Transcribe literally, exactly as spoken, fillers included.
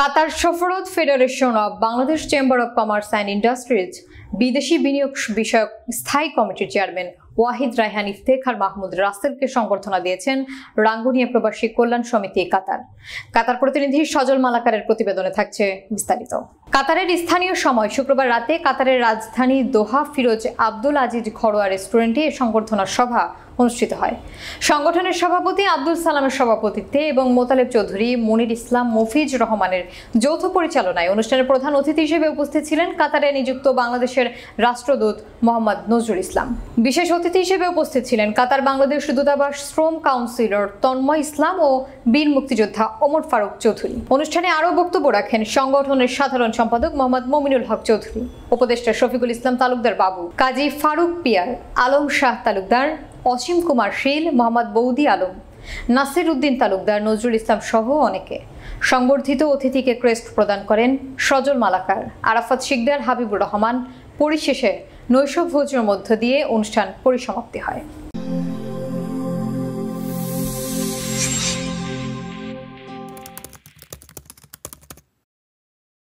কাতার সফরত federation of Bangladesh chamber of commerce and industries বিদেশি বিনিয়োগ বিষয়ক স্থায়ী কমিটির চেয়ারম্যান ওয়াহিদ রায়হান ইফতেখার মাহমুদ রাসেলকে সংবর্ধনা দিয়েছেন রাঙ্গুনিয়া প্রবাসী কল্যাণ সমিতি কাতার। কাতার প্রতিনিধি সজল মালাকারের প্রতিবেদনে থাকছে বিস্তারিত। কাতারের স্থানীয় সময় শুক্রবার রাতে কাতারের রাজধানী দোহা ফিরোজ আব্দুল আজিজ ঘরোয়া রেস্টুরেন্টে এই সংবর্ধনা সভা অনুষ্ঠিত হয়। সংগঠনের সভাপতি আব্দুল সালামের সভাপতিত্বে এবং মোতালেব চৌধুরী, মনির ইসলাম, মফিজ রহমানের যৌথ পরিচালনায় অনুষ্ঠানের প্রধান অতিথি হিসেবে উপস্থিত ছিলেন কাতারে নিযুক্ত বাংলাদেশের রাষ্ট্রদূত মোহাম্মদ নজরুল ইসলাম। বিশেষ অতিথি হিসেবে উপস্থিত ছিলেন কাতার বাংলাদেশ দূতাবাস শ্রম কাউন্সিলর তন্ময় ইসলাম ও বীর মুক্তিযোদ্ধা ওমর ফারুক চৌধুরী। অনুষ্ঠানে আরও বক্তব্য রাখেন সংগঠনের সাধারণ সম্পাদক মোহাম্মদ মমিনুল হক চৌধুরী, উপদেষ্টা শফিকুল ইসলাম তালুকদার বাবু, কাজী ফারুক পিয়ার, আলম শাহ তালুকদার, অসীম কুমার শীল, মোহাম্মদ বৌদি আলম, নাসির উদ্দিন তালুকদার, নজরুল ইসলাম সহ অনেকে। সংবর্ধিত অতিথিকে ক্রেস্ট প্রদান করেন সজল মালাকার, আরাফাত শিকদার, হাবিবুর রহমান। পরিশেষে নৈশভোজের মধ্য দিয়ে অনুষ্ঠান পরিসমাপ্তি হয়।